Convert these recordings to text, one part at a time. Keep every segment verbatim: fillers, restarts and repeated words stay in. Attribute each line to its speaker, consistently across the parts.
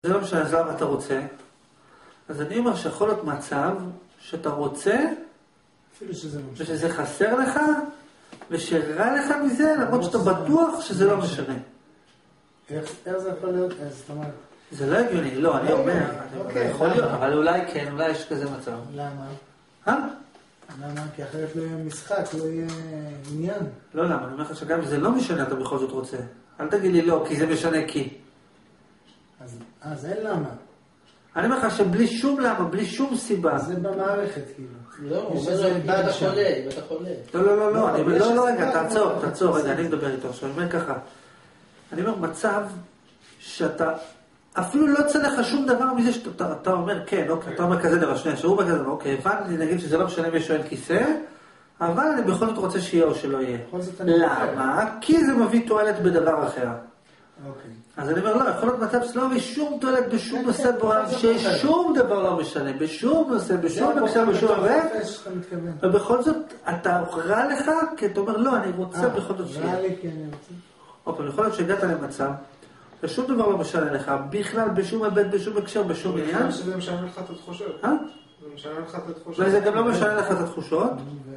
Speaker 1: זה לא משנה, אז למה אתה רוצה? אז אני אומר שיכול להיות מצב שאתה רוצה, ושזה חסר לך, ושרע לך מזה, למרות שאתה בטוח שזה לא משנה.
Speaker 2: איך זה יכול להיות? אז אתה אומר...
Speaker 1: זה לא הגיוני, לא, אני אומר, יכול להיות, אבל אולי כן, אולי יש כזה מצב.
Speaker 2: למה?
Speaker 1: אה?
Speaker 2: למה? כי אחרת לא יהיה משחק, לא יהיה עניין.
Speaker 1: לא, למה? אני אומר לך שגם אם זה לא משנה, אתה בכל זאת רוצה. אל תגיד לי לא, כי זה משנה כי.
Speaker 2: אז אין למה.
Speaker 1: אני אומר לך שבלי שום למה, בלי שום סיבה.
Speaker 2: זה במערכת, כאילו.
Speaker 3: לא, הוא אומר לו, אם אתה חולה, אם אתה חולה.
Speaker 1: לא, לא, לא, לא, לא, לא, רגע, תעצור, תעצור, רגע, אני מדבר איתו עכשיו, אני אומר ככה. אני אומר, מצב שאתה, אפילו לא יוצא לך שום דבר מזה שאתה אומר, כן, אוקיי, אתה אומר כזה דבר, שנייה, שהוא אומר כזה דבר, אוקיי, הבנתי, נגיד שזה לא משנה מי שואל כיסא, אבל אני בכל זאת רוצה שיהיה או שלא יהיה. למה? כי זה מביא תועלת בדבר אחר. אז אני אומר, לא, יכול להיות מצב שלא מביא שום תועלת בשום נושא בעולם, ששום דבר לא משנה, בשום נושא, בשום נושא, בשום הרבה, ובכל זאת, אתה רע לך, כי אתה אומר, לא, אני רוצה בכל זאת שיהיה.
Speaker 2: רע לי, כי אני רוצה.
Speaker 1: אוקיי, יכול להיות שהגעת למצב, ושום דבר לא משנה לך, בכלל, בשום הבט, בשום הקשר, בשום עניין.
Speaker 4: שזה משנה לך את התחושות.
Speaker 1: אה?
Speaker 4: זה משנה לך את התחושות.
Speaker 1: וזה גם לא משנה לך את התחושות.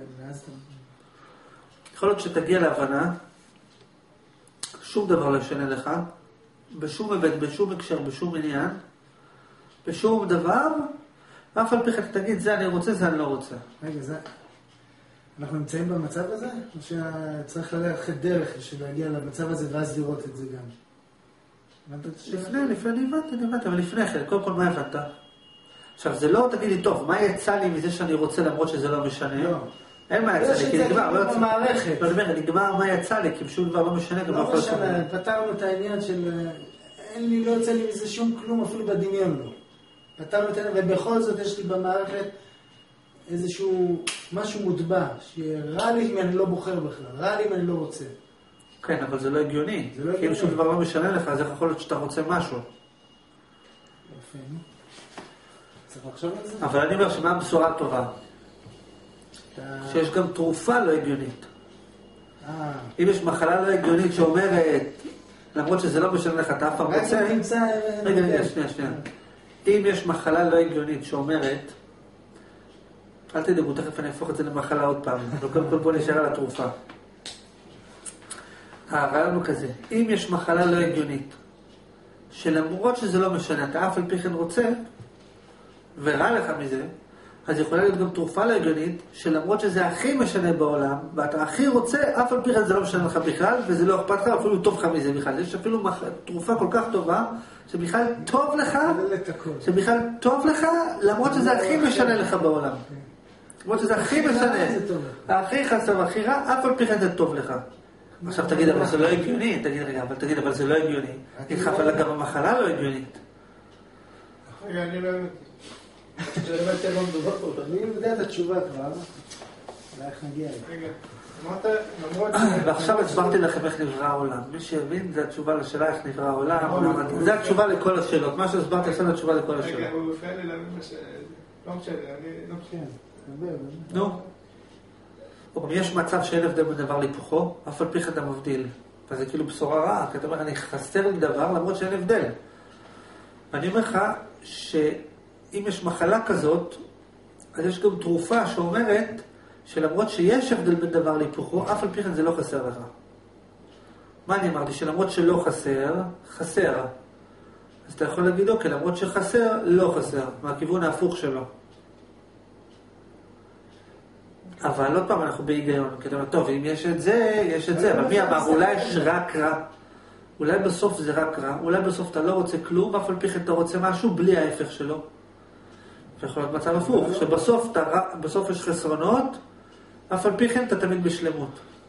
Speaker 1: יכול להיות שתגיע להבנה, שום דבר לא ישנה לך, בשום הבט, בשום הקשר, בשום עניין, בשום דבר, ואף על פי כן תגיד, זה אני רוצה, זה אני לא רוצה.
Speaker 2: רגע, זה... אנחנו נמצאים במצב הזה? או שצריך ללכת דרך בשביל להגיע למצב הזה ואז לראות את זה גם?
Speaker 1: לפני, לפני, אני הבנתי, אני הבנתי, אבל לפני כן, קודם כל מה הבנת? עכשיו, זה לא, תגיד לי, טוב, מה יצא לי מזה שאני רוצה למרות שזה לא משנה?
Speaker 2: לא.
Speaker 1: אין מה יצא לי, כי נגמר, לא יצא.
Speaker 2: במערכת.
Speaker 1: לא אומר, נגמר מה יצא לי, כי שום דבר לא משנה, גם לא יכול
Speaker 2: להיות. לא משנה, פתרנו את העניין של, אין לי, לא יוצא לי מזה שום כלום, אפילו בדמיון לא. פתרנו את העניין, ובכל זאת יש לי במערכת איזשהו משהו מוטבע, שרע לי אם אני לא בוחר בכלל, רע לי אם אני לא רוצה.
Speaker 1: כן, אבל זה לא הגיוני. כי אם שום דבר לא משנה לך, אז איך יכול להיות שאתה רוצה משהו?
Speaker 2: יפה, נו. צריך לחשוב על זה?
Speaker 1: אבל אני אומר שמה הבשורה הטובה? שיש גם תרופה לא הגיונית. אם יש מחלה לא הגיונית שאומרת, למרות שזה לא משנה לך, אתה אף פעם רוצה... רגע, רגע, שנייה, שנייה. אם יש מחלה לא הגיונית שאומרת, אל תדאגו, תכף אני אהפוך את זה למחלה עוד פעם, אבל קודם כל בוא נשאר על התרופה. הרעיון הוא כזה, אם יש מחלה לא הגיונית, שלמרות שזה לא משנה, אתה אף על פי כן רוצה, ורע לך מזה, אז יכולה להיות גם תרופה לא הגיונית, שלמרות שזה הכי משנה בעולם, ואתה הכי רוצה, אף על פי כן זה לא משנה לך בכלל, וזה לא אכפת לך, אפילו טוב לך מזה בכלל. יש אפילו מח... תרופה כל כך טובה, שבכלל טוב לך, שבכלל טוב לך, למרות שזה הכי משנה לך בעולם. למרות שזה הכי משנה, הכי חסר והכי רע, אף על פי כן זה טוב לך. עכשיו תגיד, אבל זה לא הגיוני, תגיד רגע, אבל תגיד, אבל זה לא הגיוני. תגיד, אבל גם המחלה לא הגיונית.
Speaker 4: רגע, אני לא יודעת.
Speaker 2: אני יודע את התשובה כבר, אולי איך נגיע
Speaker 4: רגע, אמרת,
Speaker 1: ועכשיו הסברתי לכם איך נברא העולם. מי שהבין זה התשובה לשאלה איך נברא העולם. זה התשובה לכל השאלות. מה שהסברתי עכשיו זה התשובה לכל השאלות.
Speaker 4: רגע, הוא הפריע לי להבין מה ש... לא משנה, אני לא משנה.
Speaker 1: נו. יש מצב שאין הבדל בדבר להיפוכו, אף על פי כן אתה מבדיל. וזה כאילו בשורה רעה, כי אתה אומר, אני חסר לי דבר למרות שאין הבדל. ואני אומר לך ש... אם יש מחלה כזאת, אז יש גם תרופה שאומרת שלמרות שיש הבדל בין דבר להיפוכו, אף על פי כן זה לא חסר לך. מה אני אמרתי? שלמרות שלא חסר, חסר. אז אתה יכול להגיד, אוקיי, למרות שחסר, לא חסר. מהכיוון ההפוך שלו. אבל עוד פעם אנחנו בהיגיון. כי אתה אומר, טוב, אם יש את זה, יש את זה. אבל מי אמר? אולי יש רק רע. אולי בסוף זה רק רע. אולי בסוף אתה לא רוצה כלום, אף על פי כן אתה רוצה משהו בלי ההפך שלו. יכול להיות מצב הפוך, שבסוף אתה, בסוף יש חסרונות, אף על פי כן אתה תמיד בשלמות.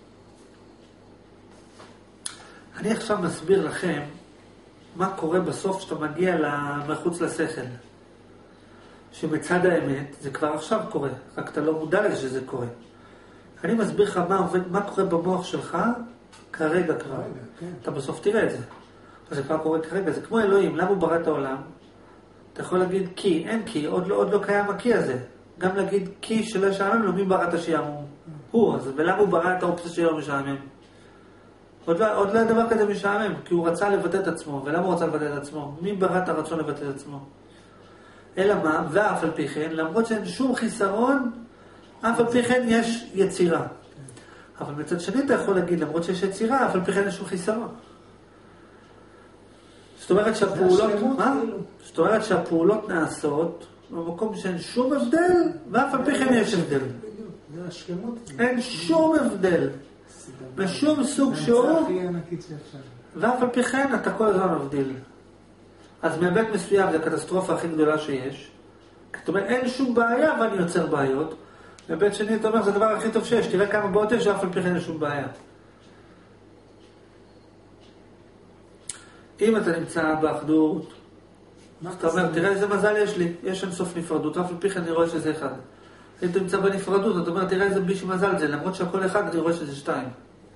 Speaker 1: אני עכשיו מסביר לכם מה קורה בסוף שאתה מגיע מחוץ לשכל. שמצד האמת זה כבר עכשיו קורה, רק אתה לא מודע לזה שזה קורה. אני מסביר לך מה, עובד, מה קורה במוח שלך כרגע כבר. אתה בסוף תראה את זה. זה כבר קורה כרגע, זה כמו אלוהים, למה הוא ברא את העולם? אתה יכול להגיד כי, אין כי, עוד לא, עוד לא קיים הכי הזה. גם להגיד כי שלא ישעמם לו, מי ברא את השעמום? הוא, אז ולמה הוא ברא את האופציה שלא משעמם? עוד לא, עוד לא היה דבר כזה משעמם, כי הוא רצה לבטא את עצמו. ולמה הוא רצה לבטא את עצמו? מי ברא את הרצון לבטא את עצמו? אלא מה? ואף על פי כן, למרות שאין שום חיסרון, אף על פי כן יש יצירה. אבל מצד שני אתה יכול להגיד, למרות שיש יצירה, אף על פי כן יש שום חיסרון. זאת אומרת שהפעולות, מה? זאת אומרת שהפעולות נעשות במקום שאין שום הבדל, ואף על פי כן יש הבדל.
Speaker 2: זה השלמות.
Speaker 1: אין שום הבדל. בשום סוג שהוא, ואף על פי כן אתה כל הזמן מבדיל. אז מהבית מסוים זה הקטסטרופה הכי גדולה שיש. זאת אומרת, אין שום בעיה ואני יוצר בעיות. מהבית שני אתה אומר, זה הדבר הכי טוב שיש. תראה כמה בעיות יש, ואף על פי כן אין שום בעיה. אם אתה נמצא באחדות, אתה אומר, תראה איזה מזל יש לי, יש אין סוף נפרדות, אף על פי כן אני רואה שזה אחד. אם אתה נמצא בנפרדות, אתה אומר, תראה איזה ביש מזל זה, למרות שהכל אחד אני רואה שזה שתיים.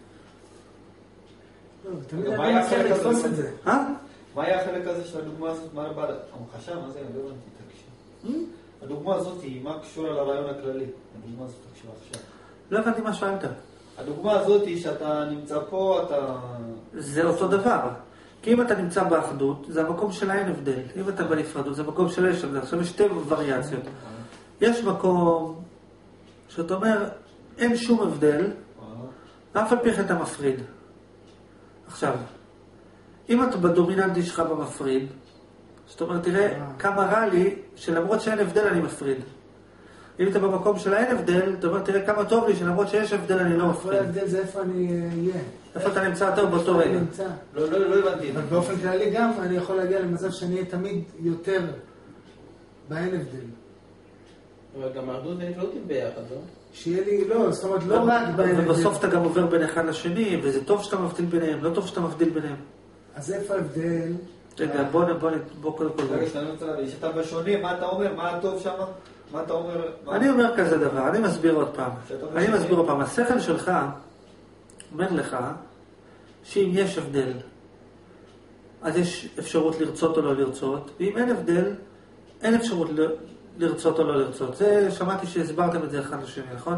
Speaker 2: תמיד אני מצליח לתפוס את זה.
Speaker 1: אה?
Speaker 4: מה היה החלק הזה של הדוגמה הזאת? מה הבא? המחשה? מה זה? אני לא הבנתי, תקשיב. הדוגמה הזאת היא מה קשור על הרעיון הכללי? הדוגמה הזאת תקשיב עכשיו.
Speaker 1: לא הבנתי מה שאלת.
Speaker 4: הדוגמה הזאת היא שאתה נמצא פה, אתה...
Speaker 1: זה אותו דבר. כי אם אתה נמצא באחדות, זה המקום של אין הבדל. אם אתה בנפרדות, זה המקום של יש הבדל. עכשיו יש שתי וריאציות. יש מקום שאתה אומר, אין שום הבדל, אף על פי כן אתה מפריד. עכשיו, אם אתה בדומיננטי שלך במפריד, זאת אומרת, תראה כמה רע לי, שלמרות שאין הבדל אני מפריד. אם אתה במקום של האין הבדל, אתה אומר, תראה כמה טוב לי, שלמרות שיש הבדל אני לא מפריד.
Speaker 2: כל ההבדל זה איפה אני אהיה.
Speaker 1: איפה אתה נמצא טוב באותו רגע?
Speaker 4: לא, לא, לא הבנתי.
Speaker 2: אבל באופן כללי גם אני יכול להגיע למצב שאני אהיה תמיד יותר באין הבדל.
Speaker 3: אבל גם האחדות ונפרדות ביחד, לא?
Speaker 2: שיהיה לי, לא, זאת אומרת, לא רק באין הבדל.
Speaker 1: ובסוף אתה גם עובר בין אחד לשני, וזה טוב שאתה מבדיל ביניהם, לא טוב שאתה מבדיל ביניהם.
Speaker 2: אז איפה ההבדל?
Speaker 1: רגע, בוא בוא קודם כל.
Speaker 4: רגע, שאתה רוצה להגיד, שאתה בשונה, מה אתה אומר? מה הטוב שם? מה אתה אומר?
Speaker 1: אני אומר כזה דבר, אני מסביר עוד פעם. אני מסביר עוד פעם. השכל שלך אומר לך שאם יש הבדל, אז יש אפשרות לרצות או לא לרצות, ואם אין הבדל, אין אפשרות לרצות או לא לרצות. זה, שמעתי שהסברתם את זה אחד לשני, נכון?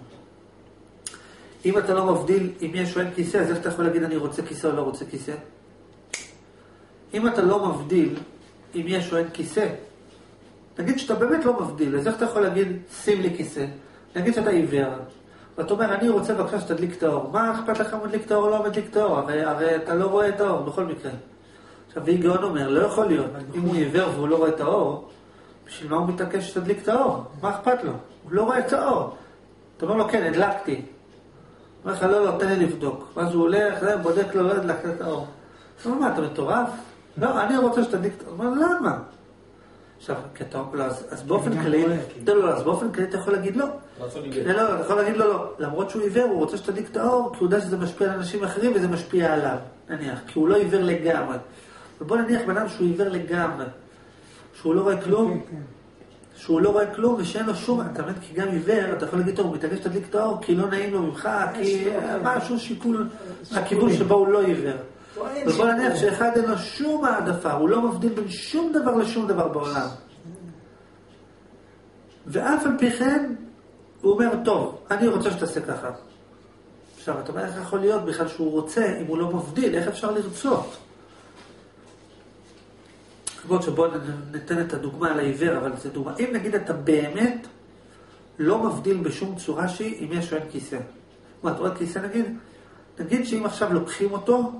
Speaker 1: אם אתה לא מבדיל, אם יש או אין כיסא, אז איך אתה יכול להגיד אני רוצה כיסא או לא רוצה כיסא? אם אתה לא מבדיל, אם יש או אין כיסא, נגיד שאתה באמת לא מבדיל, אז איך אתה יכול להגיד שים לי כיסא? נגיד שאתה עיוור, ואתה אומר אני רוצה בבקשה שתדליק את האור. מה אכפת לך מדליק את האור או לא מדליק את האור? הרי, הרי אתה לא רואה את האור בכל מקרה. עכשיו והיגיון אומר, לא יכול להיות, אם הוא עיוור והוא לא רואה את האור, בשביל מה הוא מתעקש שתדליק את האור? מה אכפת לו? הוא לא רואה את האור. אתה אומר לו כן, הדלקתי. הוא אומר לך לא, לא, תן לי לבדוק. ואז הוא הולך, בודק לו, לא הדלקת את האור. אתה אומר מה, אתה מטורף? לא, אני רוצה שתדליק את האור. הוא אומר, למה? עכשיו, אז באופן כללי, לא, לא, אז באופן כללי אתה יכול להגיד לא. לא, אתה יכול להגיד לו לא. למרות שהוא עיוור, הוא רוצה שתדליק את האור, כי הוא יודע שזה משפיע על אנשים אחרים וזה משפיע עליו, נניח, כי הוא לא עיוור לגמרי. אבל בוא נניח בנם שהוא עיוור לגמרי, שהוא לא רואה כלום, שהוא לא רואה כלום ושאין לו שום, אתה מבין, כי גם עיוור, אתה יכול להגיד טוב, הוא מתעקש שתדליק את האור, כי לא נעים לו ממך, כי משהו שיקול, הכיוון שבו הוא לא עיוור. ובוא נניח שאחד אין לו שום העדפה, הוא לא מבדיל בין שום דבר לשום דבר בעולם. ואף על פי כן, הוא אומר, טוב, אני רוצה שתעשה ככה. עכשיו, אתה אומר, איך יכול להיות בכלל שהוא רוצה, אם הוא לא מבדיל, איך אפשר לרצות? כמובן שבוא ניתן את הדוגמה על העיוור, אבל זה דוגמה. אם נגיד אתה באמת לא מבדיל בשום צורה שהיא, אם יש או אין כיסא. מה, אתה רואה כיסא נגיד? נגיד שאם עכשיו לוקחים אותו,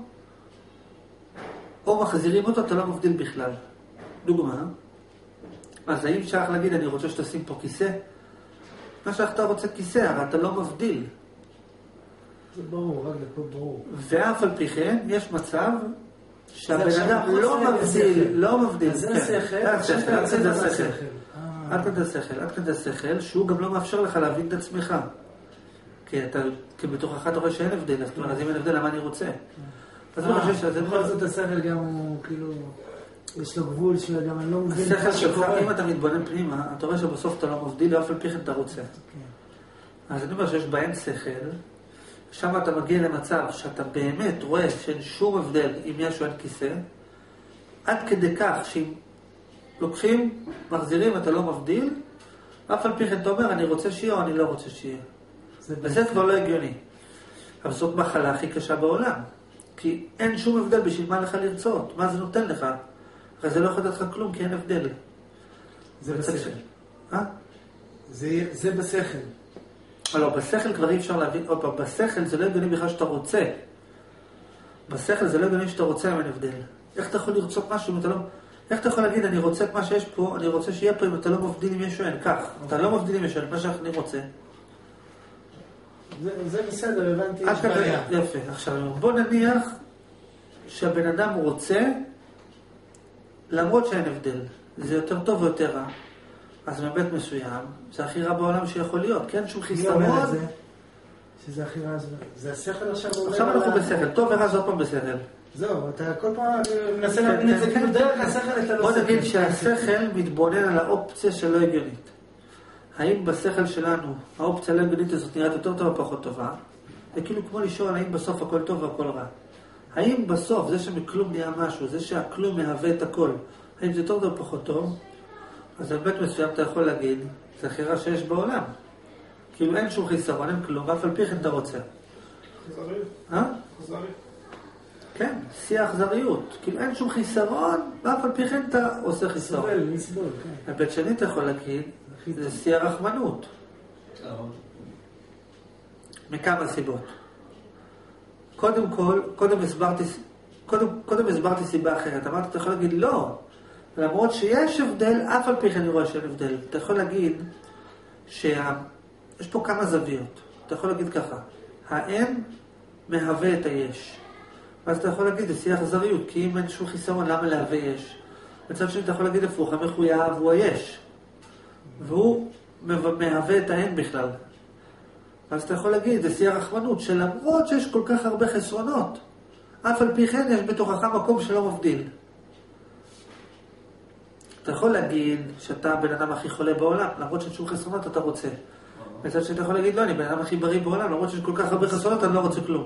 Speaker 1: או מחזירים אותו, אתה לא מבדיל בכלל. דוגמה. אז האם שייך להגיד, אני רוצה שתשים פה כיסא? מה שאתה רוצה כיסא, אבל אתה לא מבדיל.
Speaker 2: זה ברור, רק לכל ברור.
Speaker 1: ואף על פי כן, יש מצב שהבן אדם לא מבדיל, לא מבדיל.
Speaker 2: זה השכל,
Speaker 1: עד כדי השכל. עד כדי השכל, עד כדי השכל, שהוא גם לא מאפשר לך להבין את עצמך. כי אתה, כי בתוכך אתה רואה שאין הבדל, אז אם אין הבדל, למה אני רוצה? אז אני חושב שזה...
Speaker 2: בכל זאת השכל גם הוא, כאילו, יש לו גבול שגם אני לא מבין...
Speaker 1: השכל שלך, אם אתה מתבונן פנימה, אתה רואה שבסוף אתה לא מבדיל, ואף על פי כן אתה רוצה. אז אני אומר שיש בהם שכל, שם אתה מגיע למצב שאתה באמת רואה שאין שום הבדל אם יש או אין כיסא, עד כדי כך שאם לוקחים, מחזירים, אתה לא מבדיל, אף על פי כן אתה אומר, אני רוצה שיהיה או אני לא רוצה שיהיה. וזה כבר לא הגיוני. אבל זאת מחלה הכי קשה בעולם. כי אין שום הבדל בשביל מה לך לרצות, מה זה נותן לך. הרי זה לא יכול לתת לך כלום, כי אין הבדל.
Speaker 2: זה בשכל.
Speaker 1: ש... אה?
Speaker 2: זה, זה בשכל.
Speaker 1: לא, בשכל כבר אי אפשר להבין, עוד פעם, בשכל זה לא הגיוני בכלל שאתה רוצה. בשכל זה לא הגיוני שאתה רוצה, אין הבדל. איך אתה יכול לרצות משהו אם אתה לא... איך אתה יכול להגיד, אני רוצה את מה שיש פה, אני רוצה שיהיה פה אם אתה לא מבדיל עם ישו, אין כך. אתה לא מבדיל עם ישו, מה שאני רוצה.
Speaker 2: זה, זה בסדר, הבנתי, יש בעיה.
Speaker 1: יפה. עכשיו, בוא נניח שהבן אדם רוצה, למרות שאין הבדל. זה יותר טוב או יותר רע. אז מבית מסוים, זה הכי רע בעולם שיכול להיות, כן? שום חיסרון.
Speaker 2: שזה הכי רע, זה השכל עכשיו...
Speaker 1: עכשיו אנחנו בשכל, טוב ורע זה עוד פעם בשכל.
Speaker 2: זהו, אתה כל פעם מנסה להבין את זה, כאילו דרך השכל אתה לא...
Speaker 1: בוא נגיד שהשכל מתבונן על האופציה שלא הגיונית. האם בשכל שלנו האופציה לא הגיונית הזאת נראית יותר טובה או פחות טובה? זה כאילו כמו לשאול האם בסוף הכל טוב והכל רע. האם בסוף זה שמכלום נהיה משהו, זה שהכלום מהווה את הכל, האם זה יותר טוב או פחות טוב? אז בבית מסוים אתה יכול להגיד, זה הכי רע שיש בעולם. כאילו אין שום חיסרון, אין כלום, ואף על פי כן אתה רוצה.
Speaker 5: חזריות.
Speaker 1: אה?
Speaker 5: חזריות.
Speaker 1: כן, שיא האכזריות. כאילו אין שום חיסרון, ואף על פי כן אתה עושה חיסרון.
Speaker 2: סובל, נסבול, כן.
Speaker 1: בבית שני אתה יכול להגיד, זה שיא הרחמנות. מכמה סיבות. קודם כל, קודם הסברתי, קודם, קודם הסברתי סיבה אחרת. אמרתי, אתה יכול להגיד, לא. למרות שיש הבדל, אף על פי כן אני רואה שאין הבדל. אתה יכול להגיד שיש פה כמה זוויות. אתה יכול להגיד ככה, האין מהווה את היש. ואז אתה יכול להגיד, זה שיא האכזריות, כי אם אין שום חיסרון, למה להווה יש? מצד שני אתה יכול להגיד הפוך, המחויב הוא היש. והוא מהווה את האין בכלל. אז אתה יכול להגיד, זה שיא הרחמנות, שלמרות שיש כל כך הרבה חסרונות, אף על פי כן יש בתוכך מקום שלא מבדיל. אתה יכול להגיד שאתה הבן אדם הכי חולה בעולם, למרות שיש שום חסרונות אתה רוצה. מצד שאתה יכול להגיד, לא, אני בן אדם הכי בריא בעולם, למרות שיש כל כך הרבה חסרונות, אני לא רוצה כלום.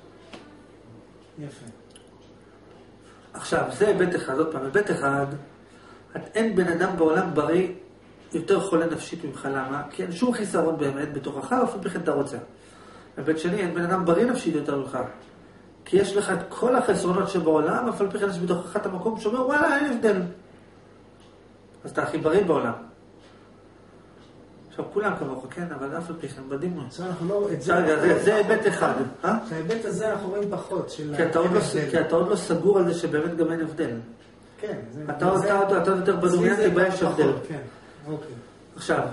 Speaker 2: יפה.
Speaker 1: עכשיו, זה היבט אחד, עוד פעם, היבט אחד, אין בן אדם בעולם בריא יותר חולה נפשית ממך, למה? כי אין שום חיסרון באמת בתוכך, אף בכן אתה רוצה. היבט שני, אין בן אדם בריא נפשית יותר ממך, כי יש לך את כל החסרונות שבעולם, אף בכן יש בתוכך את המקום שאומר, וואלה, אין הבדל. אז אתה הכי בריא בעולם. עכשיו, כולם כמוך, כן, אבל אף על פי כן, בדימון.
Speaker 2: עכשיו אנחנו לא...
Speaker 1: זה היבט אחד, אה?
Speaker 2: ההיבט הזה אנחנו רואים פחות של...
Speaker 1: כי אתה עוד לא סגור על זה שבאמת גם אין הבדל.
Speaker 2: כן.
Speaker 1: אתה עוד יותר בדומיננטי ביש הבדל.
Speaker 2: כן, אוקיי.
Speaker 1: עכשיו,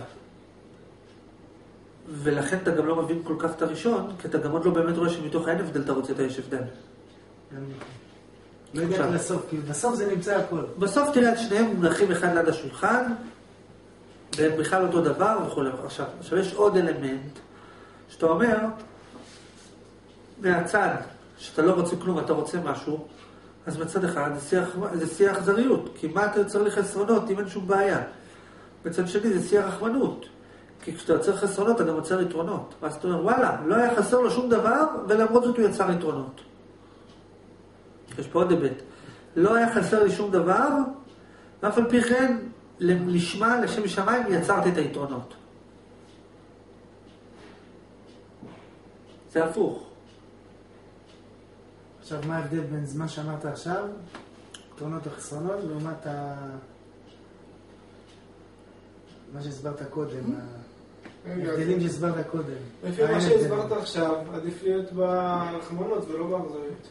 Speaker 1: ולכן אתה גם לא מבין כל כך את הראשון, כי אתה גם עוד לא באמת רואה שמתוך אין הבדל אתה רוצה את היש הבדל.
Speaker 2: לא הגעתי לסוף, כי בסוף זה נמצא הכל.
Speaker 1: בסוף תראה את שניהם מונחים אחד ליד השולחן, והם בכלל אותו דבר וכו'. עכשיו, עכשיו יש עוד אלמנט, שאתה אומר, מהצד, שאתה לא רוצה כלום, אתה רוצה משהו, אז מצד אחד זה שיא האכזריות, כי מה אתה יוצר לי חסרונות אם אין שום בעיה? מצד שני זה שיא הרחמנות, כי כשאתה יוצר חסרונות אתה גם יוצר יתרונות. ואז אתה אומר, וואלה, לא היה חסר לו שום דבר, ולמרות זאת הוא יצר יתרונות. יש פה עוד היבט. לא היה חסר לי שום דבר, ואף על פי כן, לשמה, לשם שמיים, יצרתי את היתרונות. זה הפוך.
Speaker 2: עכשיו, מה ההבדל בין זמן שאמרת עכשיו, יתרונות או חסרונות, לעומת ה... מה שהסברת קודם, ההבדלים שהסברת קודם.
Speaker 5: לפי מה שהסברת עכשיו, עדיף להיות ברחמנות ולא באכזריות.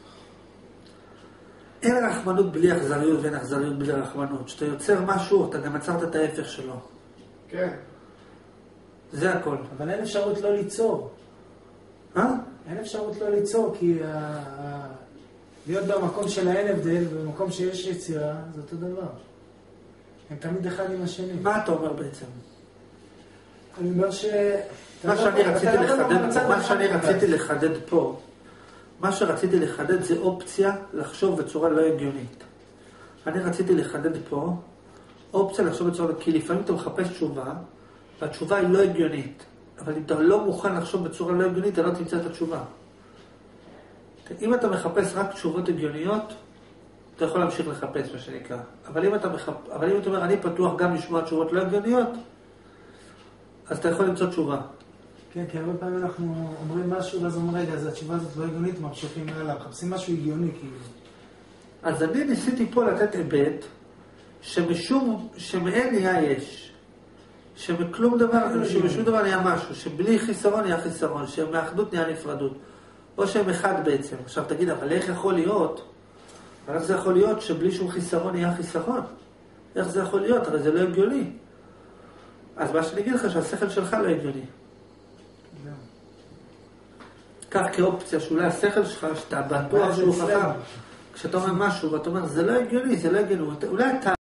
Speaker 1: אין רחמנות בלי אכזריות ואין אכזריות בלי רחמנות. כשאתה יוצר משהו, אתה גם יצרת את ההפך שלו.
Speaker 5: כן.
Speaker 1: זה הכל.
Speaker 2: אבל אין אפשרות לא ליצור.
Speaker 1: אה?
Speaker 2: אין אפשרות לא ליצור, כי להיות במקום של האין הבדל, במקום שיש יצירה, זה אותו דבר. הם תמיד אחד עם השני.
Speaker 1: מה אתה אומר בעצם?
Speaker 2: אני אומר ש...
Speaker 1: מה שאני רציתי לחדד, מה שאני רציתי לחדד פה, מה שרציתי לחדד זה אופציה לחשוב בצורה לא הגיונית. אני רציתי לחדד פה אופציה לחשוב בצורה, כי לפעמים אתה מחפש תשובה, והתשובה היא לא הגיונית. אבל אם אתה לא מוכן לחשוב בצורה לא הגיונית, אתה לא תמצא את התשובה. אם אתה מחפש רק תשובות הגיוניות, אתה יכול להמשיך לחפש מה שנקרא. אבל אם אתה, מחפ... אבל אם אתה אומר, אני פתוח גם לשמוע תשובות לא הגיוניות, אז אתה יכול למצוא תשובה.
Speaker 2: כן, כי הרבה פעמים אנחנו אומרים משהו, ואז אומרים, רגע, אז התשובה הזאת לא הגיונית, ממשיכים הלאה, מחפשים משהו הגיוני, כאילו.
Speaker 1: אז אני ניסיתי פה לתת היבט, שמשום, שמאין נהיה יש. שמכלום דבר, שמשום דבר נהיה משהו, שבלי חיסרון נהיה חיסרון, שמאחדות נהיה נפרדות. או שהם אחד בעצם. עכשיו תגיד, אבל איך יכול להיות? אבל איך זה יכול להיות שבלי שום חיסרון נהיה חיסרון? איך זה יכול להיות? הרי זה לא הגיוני. אז מה שאני אגיד לך שהשכל שלך לא הגיוני. כך כאופציה שאולי השכל שלך, שאתה בטוח שהוא חכם, כשאתה אומר משהו ואתה אומר זה לא הגיוני, זה לא הגיוני, אולי אתה